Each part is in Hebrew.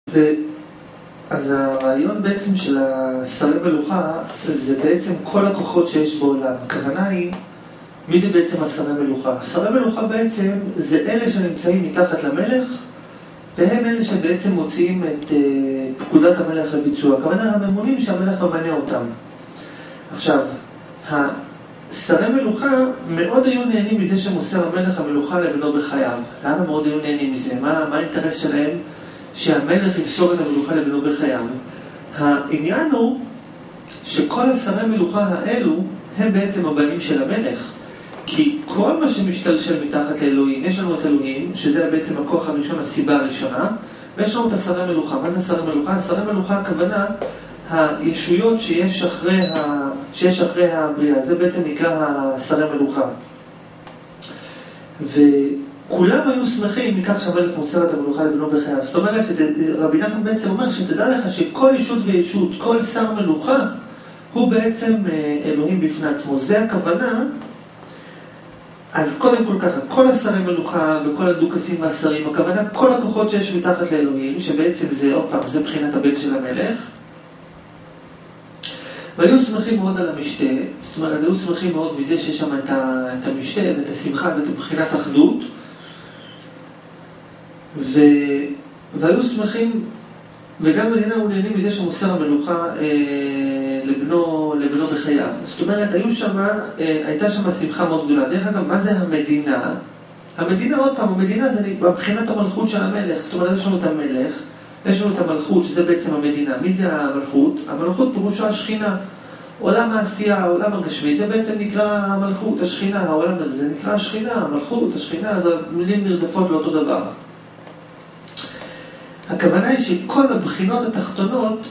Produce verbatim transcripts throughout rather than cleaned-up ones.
אז הרעיון בעצם של השרי מלוכה זה בעצם כל הכוחות שיש בעולם. הכוונה היא, מי זה בעצם השרי מלוכה? השרי מלוכה בעצם זה אלה שנמצאים מתחת למלך, והם אלה שבעצם מוציאים את פקודת המלך לביצוע. הכוונה הממונים שהמלך ממנה אותם. עכשיו, השרי מלוכה מאוד היו נהנים מזה שמוסר המלך המלוכה לבנו בחייו. למה מאוד היו נהנים מזה? מה, מה האינטרס שלהם? שהמלך יפסור את המלוכה לבנו בחייו. העניין הוא שכל השרי מלוכה האלו הם בעצם הבנים של המלך. כי כל מה שמשתלשל מתחת לאלוהים, יש לנו את אלוהים, שזה בעצם הכוח הראשון, הסיבה הראשונה, ויש לנו את השרי מלוכה. מה זה שרי מלוכה? השרי מלוכה הכוונה הישויות שיש אחרי, ה... שיש אחרי הבריאה. זה בעצם נקרא השרי מלוכה. ו... כולם היו שמחים מכך שהמלך מוסר את המלוכה לבנו בחייו. זאת אומרת שרבי נחמן בעצם אומר שתדע לך שכל ישות וישות, כל שר מלוכה, הוא בעצם אלוהים בפני עצמו. זה הכוונה. אז קודם כל ככה, כל השרי מלוכה וכל הדוכסים והשרים, הכוונה כל הכוחות שיש מתחת לאלוהים, שבעצם זה, עוד פעם, זה בחינת הבן של המלך. והיו שמחים מאוד על המשתה, זאת אומרת, היו שמחים מאוד מזה שיש שם את, ה, את המשתה ואת השמחה ואת בחינת אחדות. ו... והיו שמחים, וגם מדינה הוא נהנים מזה שמוסר המלוכה אה, לבנו, לבנו בחייו. זאת אומרת, היו שמה, אה, הייתה שם שמחה מאוד גדולה. דרך אגב, מה זה המדינה? המדינה, עוד פעם, המדינה זה מבחינת המלכות של המלך. זאת אומרת, יש לנו את המלך, יש לנו את המלכות, שזה בעצם המדינה. מי זה המלכות? המלכות פירושו השכינה. עולם העשייה, העולם הגשמי, זה בעצם נקרא המלכות, השכינה. העולם הזה, זה נקרא השכינה, המלכות, השכינה, זה מילים נרדפות לאותו דבר. הכוונה היא שכל הבחינות התחתונות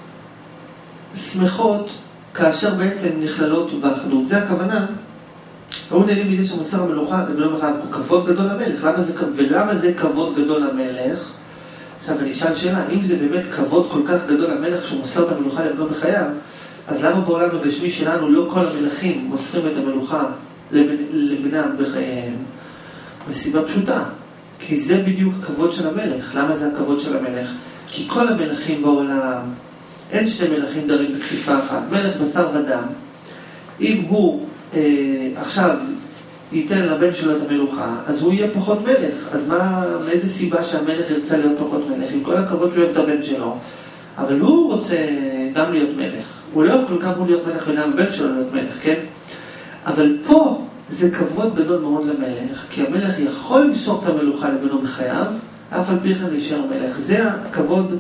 שמחות כאשר בעצם נכללות באחדות. זה הכוונה. הוא נהנים מזה שמוסר המלוכה לבנו בחייו הוא כבוד גדול למלך. למה זה, ולמה זה כבוד גדול למלך? עכשיו אני אשאל שאלה, אם זה באמת כבוד כל כך גדול למלך שמוסר את המלוכה לבנו בחייו, אז למה בעולם הגשמי שלנו לא כל המלכים מוסרים את המלוכה לבנם בחייהם? מסיבה פשוטה. כי זה בדיוק הכבוד של המלך. למה זה הכבוד של המלך? כי כל המלכים בעולם, אין שני מלכים דרים בכפיפה אחת. מלך בשר ודם, אם הוא אה, עכשיו ייתן לבן שלו את המלוכה, אז הוא יהיה פחות מלך. אז מה, מאיזה סיבה שהמלך ירצה להיות פחות מלך? עם כל הכבוד שהוא אוהב את הבן שלו. אבל הוא רוצה גם להיות מלך. הוא לא יכול גם הוא להיות מלך וגם הבן שלו להיות מלך, כן? אבל פה זה כבוד גדול מאוד למלך, כי המלך יכול למסור את המלוכה לבנו בחייו, אף על פי כן להישאר מלך. זה הכבוד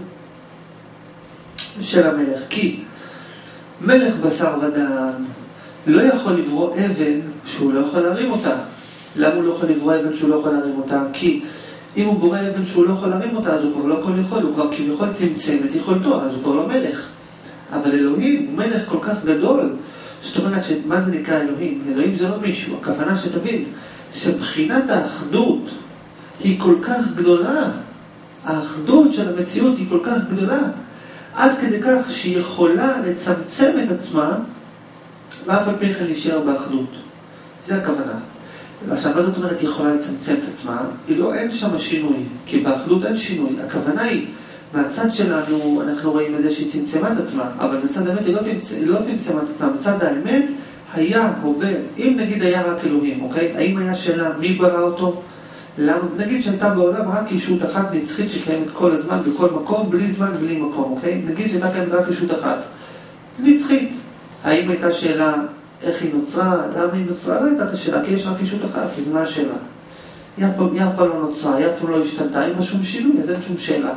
של המלך, כי מלך בשר ודם לא יכול לברוא אבן שהוא לא יכול להרים אותה. למה הוא לא יכול לברוא אבן שהוא לא יכול להרים אותה? כי אם הוא בורא אבן שהוא לא יכול להרים אותה, אז הוא כבר לא כל יכול, הוא כבר כביכול צמצם את יכולתו, אז הוא כבר לא מלך. אבל אלוהים הוא מלך כל כך גדול, זאת אומרת, מה זה נקרא אלוהים? אלוהים זה לא מישהו. הכוונה שתבין שבחינת האחדות היא כל כך גדולה, האחדות של המציאות היא כל כך גדולה, עד כדי כך שהיא יכולה לצמצם את עצמה, ואף על פי כן להישאר באחדות. זה הכוונה. עכשיו, מה זאת אומרת היא יכולה לצמצם את עצמה? היא לא, אין שם שינוי, כי באחדות אין שינוי. הכוונה היא, מהצד שלנו אנחנו רואים את זה שהיא צמצמה את עצמה, אבל מצד האמת היא לא, צמצ... לא צמצמה את עצמה. מצד האמת היה, הווה, אם נגיד היה רק אלוהים, אוקיי? האם היה שאלה מי ברא אותו? למה? נגיד שהייתה בעולם רק ישות אחת נצחית שקיימת כל הזמן, בכל מקום, בלי זמן, בלי מקום, אוקיי? נגיד שהייתה קיימת רק ישות אחת נצחית. האם הייתה שאלה איך היא נוצרה? למה היא נוצרה? לא הייתה את השאלה, כי יש רק ישות אחת, אז מה השאלה? היא אף פעם לא נוצרה, היא אף פעם לא השתנתה, אין בה שום שינוי, אז אין שום שאלה.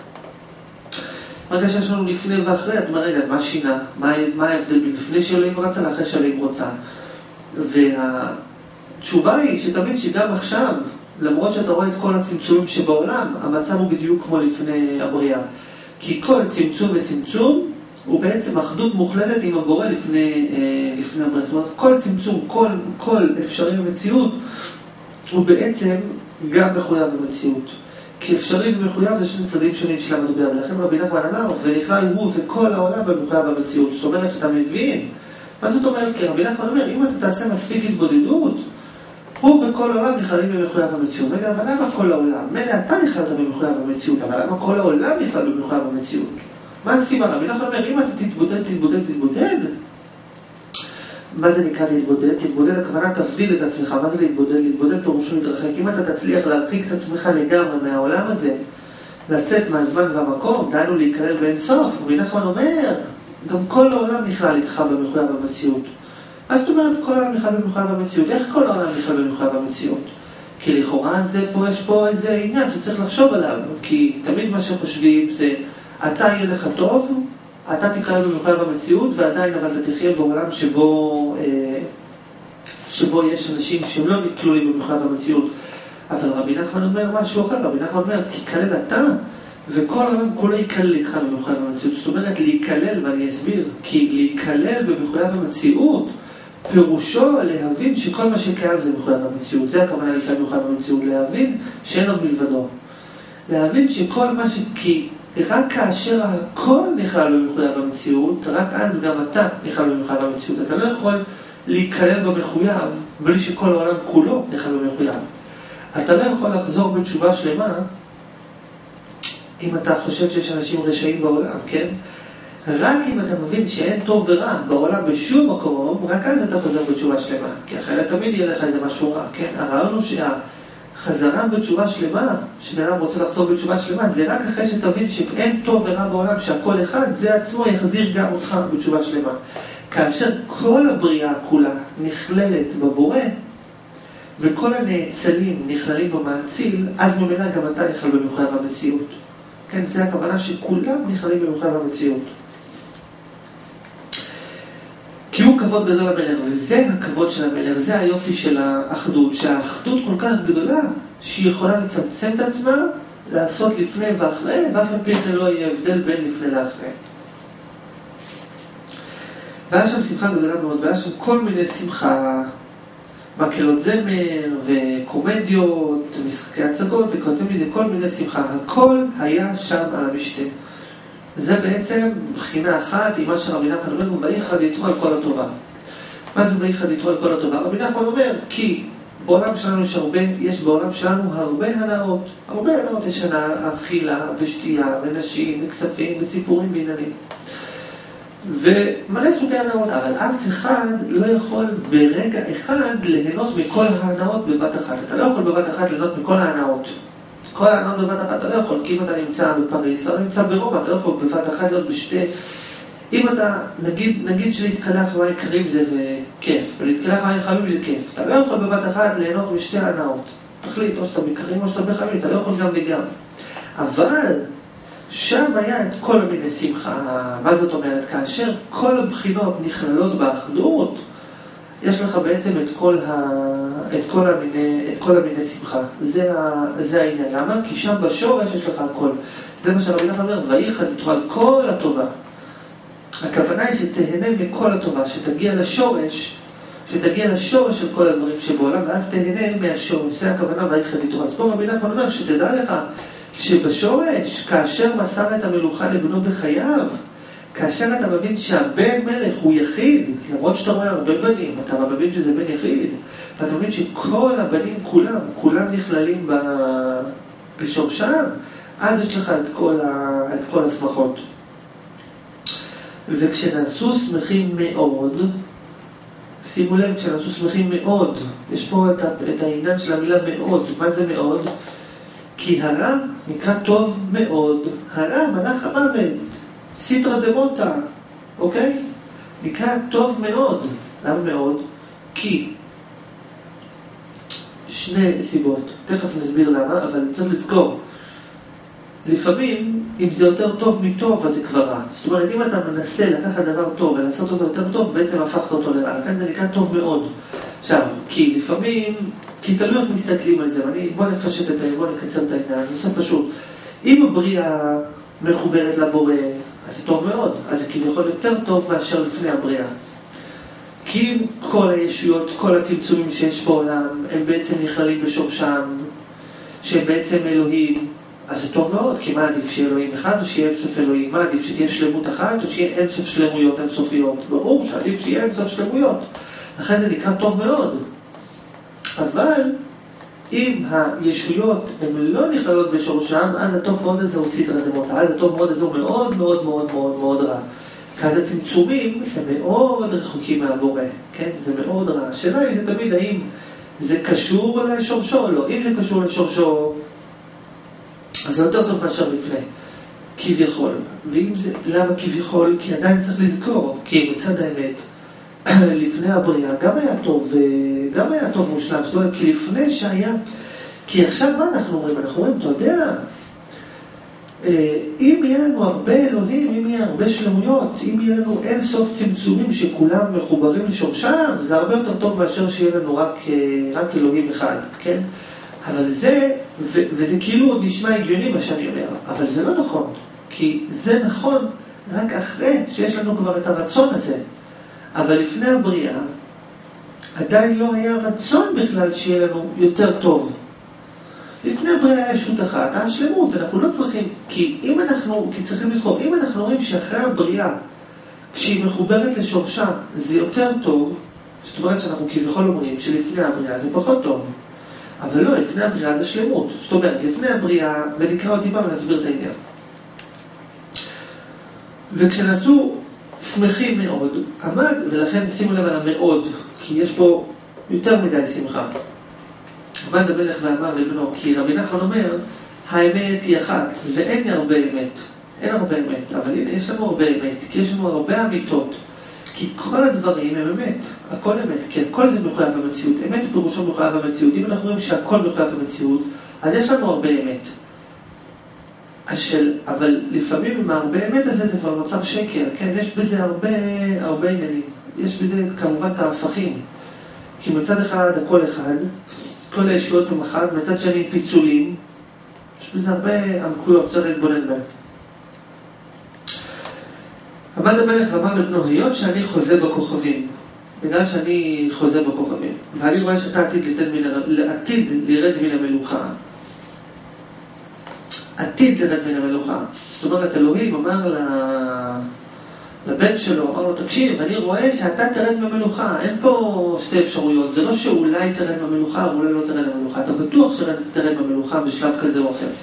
רגע שיש לנו לפני ואחרי, את אומרת, רגע, מה שינה? מה, מה ההבדל בין לפני שאלוהים רצה לאחרי שאלוהים רוצה? והתשובה היא שתמיד שגם עכשיו, למרות שאתה רואה את כל הצמצומים שבעולם, המצב הוא בדיוק כמו לפני הבריאה. כי כל צמצום וצמצום הוא בעצם אחדות מוחלטת עם הבורא לפני, לפני הבריאה. זאת אומרת, כל צמצום, כל, כל אפשרי במציאות, הוא בעצם גם מחויב במציאות. כי אפשרי ומחויב זה שני צדדים שונים של המדבר. ולכן רבי נחמן אמר, ובכלל הוא וכל העולם במחויב במציאות. זאת אומרת שאתה מבין. מה זאת אומרת? כי רבי נחמן אומר, אם אתה תעשה מספיק התבודדות, הוא וכל העולם נכללים במחויב המציאות. רגע, אבל למה כל העולם? מילא אתה נכללת במחויב המציאות, אבל למה כל העולם נכלל במחויב המציאות? מה הסיבה? רבי נחמן אומר, אם אתה תתבודד, תתבודד, תתבודד, מה זה נקרא להתבודד? תתבודד, הכוונה תבדיל את עצמך. מה זה להתבודד? להתבודד פירושו להתרחק. אם אתה תצליח להרחיק את עצמך לגמרי מהעולם הזה, לצאת מהזמן והמקום, דיינו להיכלל באין סוף. רבי נחמן אומר, גם כל העולם נכלל איתך במחויב המציאות. מה זאת אומרת כל העולם נכלל במחויב המציאות? איך כל העולם נכלל במחויב המציאות? כי לכאורה זה פה, יש פה איזה עניין שצריך לחשוב עליו. כי תמיד מה שחושבים זה, אתה יהיה לך טוב, אתה תקרא במחויב המציאות, ועדיין אבל אתה תחיה בעולם שבו, אה, שבו יש אנשים שהם לא כלולים במחויב המציאות. אבל רבי נחמן אומר משהו אחר, רבי נחמן אומר, תיכלל אתה, וכל העולם כולו ייכלל איתך במחויב המציאות. זאת אומרת, להיכלל, ואני אסביר, כי להיכלל במחויב המציאות, פירושו להבין שכל מה שקיים זה מחויב המציאות. זה הכוונה להיכלל במחויב המציאות, להבין שאין עוד מלבדו. להבין שכל מה ש... כי רק כאשר הכל נכלל במחויב המציאות, רק אז גם אתה נכלל במחויב המציאות. אתה לא יכול להיכלל במחויב בלי שכל העולם כולו נכלל במחויב. אתה לא יכול לחזור בתשובה שלמה אם אתה חושב שיש אנשים רשעים בעולם, כן? רק אם אתה מבין שאין טוב ורע בעולם בשום מקום, רק אז אתה חוזר בתשובה שלמה. כי אחרת תמיד יהיה לך איזה משהו רע, כן? הרעיון הוא שהחזרה בתשובה שלמה, שבן אדם רוצה לחזור בתשובה שלמה, זה רק אחרי שתבין שאין טוב ורע בעולם, שהכל אחד, זה עצמו יחזיר גם אותך בתשובה שלמה. כאשר כל הבריאה כולה נכללת בבורא, וכל הנאצלים נכללים במאציל, אז ממילא גם אתה נכלל במחויב המציאות. כן, זה הכוונה שכולם נכללים במחויב המציאות. כי הוא כבוד גדול למלך, וזה הכבוד של המלך, זה היופי של האחדות, שהאחדות כל כך גדולה, שהיא יכולה לצמצם את עצמה, לעשות לפני ואחרי, ואף על פי כן לא יהיה הבדל בין לפני לאחרי. והיה שם שמחה גדולה מאוד, והיה שם כל מיני שמחה, מקהלות זמר וקומדיות, משחקי הצגות וכיוצא מזה, כל מיני שמחה. הכל היה שם על המשתה. זה בעצם בחינה אחת עם מה שרבי נחמן אומר, ואיחד יתרו על כל הטובה. מה זה ואיחד יתרו על כל הטובה? רבי נחמן אומר, כי בעולם שלנו יש הרבה, יש בעולם שלנו הרבה הנאות. הרבה הנאות, יש הנאה, אכילה ושתייה ונשים וכספים וסיפורים בעניינים. ומלא סוגי הנאות, אבל אף אחד לא יכול ברגע אחד ליהנות מכל ההנאות בבת אחת. אתה לא יכול בבת אחת ליהנות מכל ההנאות. כל ההנאות בבת אחת אתה לא יכול, כי אם אתה נמצא בפריס, אתה נמצא ברומא, אתה לא יכול בבת אחת להיות בשתי... אם אתה, נגיד, נגיד שלהתקלח מים קרים זה כיף, ולהתקלח מים חמים זה כיף. אתה לא יכול בבת אחת ליהנות משתי ההנאות. תחליט, או שאתה בקרים או שאתה בחמים, אתה לא יכול גם וגם. אבל... שם היה את כל המיני שמחה. מה זאת אומרת? כאשר כל הבחינות נכללות באחדות, יש לך בעצם את כל, ה... את כל, המיני... את כל המיני שמחה. זה, ה... זה העניין. למה? כי שם בשורש יש לך הכל. זה מה שרבי נחמן אומר, ואיחד יתרו על כל הטובה. הכוונה היא שתהנה מכל הטובה, שתגיע לשורש, שתגיע לשורש של כל הדברים שבעולם, ואז תהנה מהשורש. זה הכוונה ואיחד יתרו. אז פה רבי נחמן אומר שתדע לך, שבשורש, כאשר מסר את המלוכה לבנו בחייו, כאשר אתה מבין שהבן מלך הוא יחיד, למרות שאתה רואה הרבה בנים, אתה מבין שזה בן יחיד, ואתה מבין שכל הבנים כולם, כולם נכללים בשורשם, אז יש לך את כל, ה... את כל השמחות. וכשנעשו שמחים מאוד, שימו לב, כשנעשו שמחים מאוד, יש פה את, ה... את העניין של המילה מאוד. מה זה מאוד? כי הרע נקרא טוב מאוד. הרע, מלאך המוות, סיטרא דמוטה, אוקיי? נקרא טוב מאוד. למה מאוד? כי שני סיבות. תכף נסביר למה, אבל צריך לזכור. לפעמים, אם זה יותר טוב מטוב, אז זה כבר רע. זאת אומרת, אם אתה מנסה לקחת דבר טוב ולעשות אותו יותר טוב, בעצם הפכת אותו לרע. לכן זה נקרא טוב מאוד. עכשיו, כי לפעמים... כי תלוי איך מסתכלים על זה, ואני, בוא נפשט את העניין, בוא נקצר את העניין, נושא פשוט. אם הבריאה מחוברת לבורא, אז זה טוב מאוד, אז זה כביכול יותר טוב מאשר לפני הבריאה. כי אם כל הישויות, כל הצמצומים שיש בעולם, הם בעצם נכללים בשורשם, שהם בעצם אלוהים, אז זה טוב מאוד, כי מה עדיף שיהיה אלוהים אחד או שיהיה אינסוף אלוהים? מה עדיף שתהיה שלמות אחת או שיהיה אינסוף שלמויות, אינסופיות? ברור שעדיף שיהיה אינסוף שלמויות. לכן זה נקרא טוב מאוד. אבל אם הישויות הן לא נכללות בשורשם, אז הטוב מאוד הזה הוא סדרה דמוטה, אז הטוב מאוד הזה הוא מאוד מאוד מאוד מאוד מאוד רע. כי אז הצמצומים הם מאוד רחוקים מהבורא, כן? זה מאוד רע. השאלה היא זה תמיד האם זה קשור לשורשו או לא. אם זה קשור לשורשו, אז זה יותר טוב מאשר לפני, כביכול. ואם זה, למה כביכול? כי עדיין צריך לזכור, כי מצד האמת, לפני הבריאה גם היה טוב, גם היה טוב מושלם, זאת אומרת, כי לפני שהיה, כי עכשיו מה אנחנו אומרים? אנחנו אומרים, אתה יודע, אם יהיה לנו הרבה אלוהים, אם יהיה הרבה שלמויות, אם יהיה לנו אין סוף צמצומים שכולם מחוברים לשורשם, זה הרבה יותר טוב מאשר שיהיה לנו רק, רק אלוהים אחד, כן? אבל זה, ו, וזה כאילו נשמע הגיוני מה שאני אומר, אבל זה לא נכון, כי זה נכון רק אחרי שיש לנו כבר את הרצון הזה. אבל לפני הבריאה, עדיין לא היה רצון בכלל שיהיה לנו יותר טוב. לפני הבריאה היה ישות אחת, השלמות, אנחנו לא צריכים, כי אם אנחנו, כי צריכים לזכור, אם אנחנו רואים שאחרי הבריאה, כשהיא מחוברת לשורשה, זה יותר טוב, זאת אומרת שאנחנו כביכול אומרים שלפני הבריאה זה פחות טוב. אבל לא, לפני הבריאה זה שלמות. זאת אומרת, לפני הבריאה, ונקרא אותי פעם להסביר את העניין. וכשנעשו שמחים מאוד, עמד, ולכן שימו לב על המאוד, כי יש פה יותר מדי שמחה. עמד המלך ואמר לבנו, כי רבי נחמן אומר, האמת היא אחת, ואין הרבה אמת. אין הרבה אמת, אבל הנה, יש לנו הרבה אמת, כי יש לנו הרבה אמיתות. כי כל הדברים הם אמת, הכל אמת, כי הכל זה מחויב במציאות. אמת פירושו מחויב במציאות. אם אנחנו רואים שהכל מחויב במציאות, אז יש לנו הרבה אמת. השל, אבל לפעמים עם הרבה אמת הזה זה כבר נוצר שקר, כן? יש בזה הרבה, הרבה עניינים. יש בזה כמובן את ההפכים. כי מצד אחד הכל אחד, כל הישויות הם אחד, מצד שני פיצולים, יש בזה הרבה עמקויות, צריך להתבונן בהם. עמד המלך ואמר לבנו, היות שאני חוזה בכוכבים, בגלל שאני חוזה בכוכבים, ואני רואה שאתה עתיד, עתיד לרד מן המלוכה, עתיד לרד מן המלוכה. זאת אומרת, אלוהים אמר לבן שלו, אמר לו, תקשיב, אני רואה שאתה תרד מהמלוכה, אין פה שתי אפשרויות, זה לא שאולי תרד מהמלוכה, או אולי לא תרד מהמלוכה, אתה בטוח שתרד מהמלוכה בשלב כזה או אחר.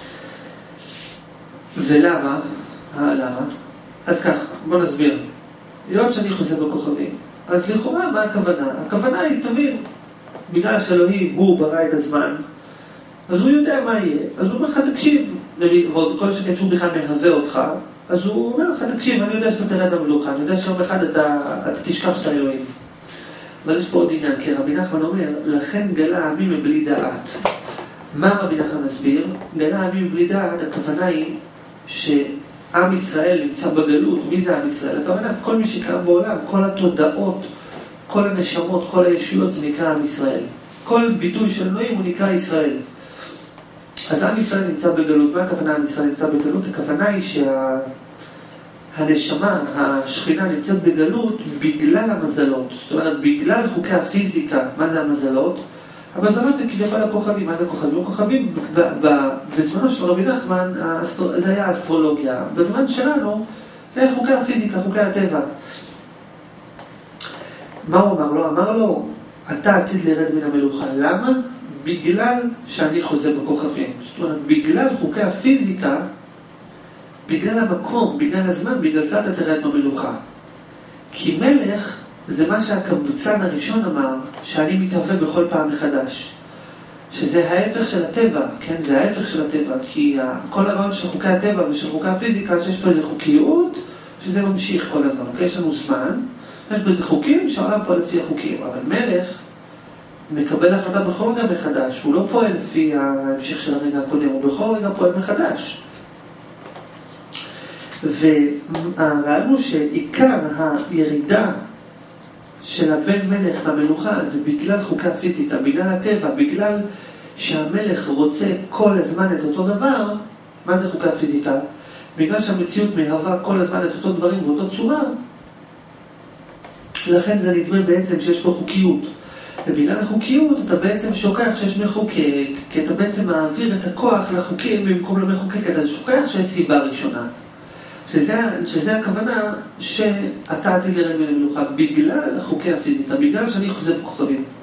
ולמה? אה, למה? אז כך, בוא נסביר. היות שאני חוזה בכוכבים, אז לכאורה מה הכוונה? הכוונה היא תמיד, בגלל שאלוהים הוא ברא את הזמן, אז הוא יודע מה יהיה. אז הוא אומר לך, תקשיב, ועוד כל שכן שהוא בכלל מהווה אותך, אז הוא אומר לך, תקשיב, אני יודע שאתה תרד במלוכה, אני יודע שיום אחד אתה, אתה תשכח שאתה אלוהים. אבל יש פה עוד עניין, כי רבי נחמן אומר, לכן גלה עמי מבלי דעת. מה רבי נחמן מסביר? גלה עמי מבלי דעת, הכוונה היא ש... עם ישראל נמצא בגלות. מי זה עם ישראל? הכוונה, כל מי שקיים בעולם, כל התודעות, כל הנשמות, כל הישויות, זה נקרא עם ישראל. כל ביטוי של אלוהים הוא נקרא ישראל. אז עם ישראל נמצא בגלות. מה הכוונה עם ישראל נמצא בגלות? הכוונה היא שהנשמה, השכינה נמצאת בגלות בגלל המזלות. זאת אומרת, בגלל חוקי הפיזיקה. מה זה המזלות? המזלות זה כביכול הכוכבים. מה זה הכוכבים? הכוכבים, בזמנו של רבי נחמן, זה היה האסטרולוגיה. בזמן שלנו, זה היה חוקי הפיזיקה, חוקי הטבע. מה הוא אמר לו? אמר לו, אתה עתיד לרד מן המלוכה. למה? בגלל שאני חוזה בכוכבים. זאת אומרת, בגלל חוקי הפיזיקה, בגלל המקום, בגלל הזמן, בגלל זה אתה תרד במלוכה. כי מלך, זה מה שהקבצן הראשון אמר, שאני מתהווה בכל פעם מחדש. שזה ההפך של הטבע, כן? זה ההפך של הטבע, כי כל הרעיון של חוקי הטבע ושל חוקי הפיזיקה, שיש פה איזו חוקיות, שזה ממשיך כל הזמן. אוקיי? יש לנו זמן, יש פה איזה חוקים שהעולם פועל לפי החוקים, אבל מלך מקבל החלטה בכל רגע מחדש, הוא לא פועל לפי ההמשך של הרגע הקודם, הוא בכל רגע פועל מחדש. והרעיון הוא שעיקר הירידה של הבן מלך במלוכה זה בגלל חוקי הפיזיקה, בגלל הטבע, בגלל שהמלך רוצה כל הזמן את אותו דבר. מה זה חוקי הפיזיקה? בגלל שהמציאות מהווה כל הזמן את אותו דברים באותו צורה, לכן זה נדמה בעצם שיש פה חוקיות. ובגלל החוקיות אתה בעצם שוכח שיש מחוקק, כי אתה בעצם מעביר את הכוח לחוקים במקום למחוקק, אתה שוכח שיש סיבה ראשונה. שזה, שזה הכוונה שאתה עתיד לרד מן המלוכה בגלל חוקי הפיזיקה, בגלל שאני חוזה בכוכבים.